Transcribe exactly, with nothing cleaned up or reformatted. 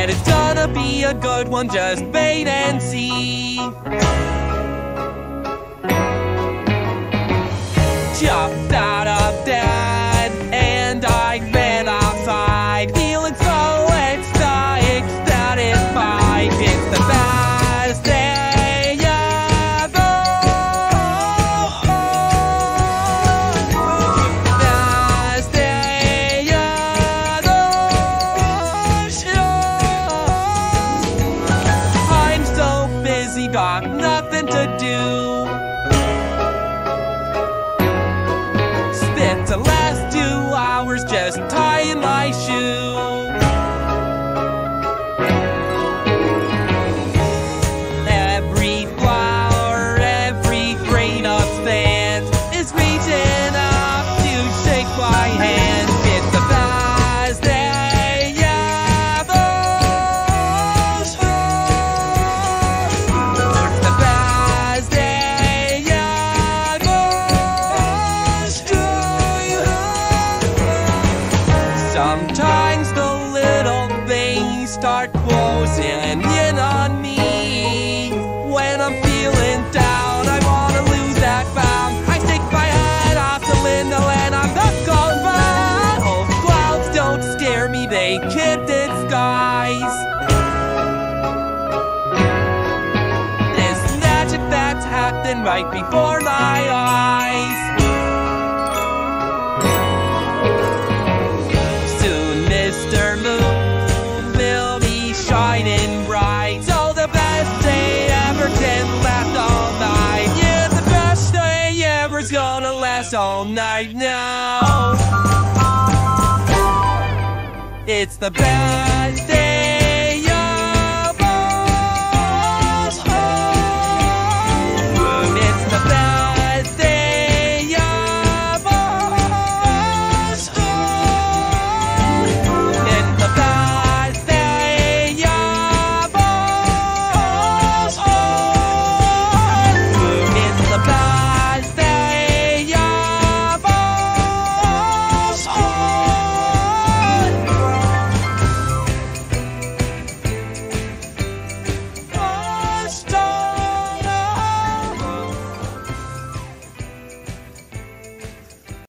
and it's gonna be a good one, just wait and see. Jumped out of bed and I ran outside, feeling so ecstatic, satisfied. It's the best day ever. Best day ever. I'm so busy, got nothing to do. Spent the last two hours just tying my shoe. Every flower, every grain of sand is reaching up to shake my hand. It's the best day ever. It's the best day ever. Sometimes the little things start closing in on me. When I'm feeling down, I wanna lose that bound. I stick my head off the window and I'm not going back. Oh, clouds don't scare me, they can't disguise this magic that's happened right before my eyes. Mister Moon will be shining bright, so the best day ever can last all night. Yeah, the best day ever's gonna last all night now. It's the best day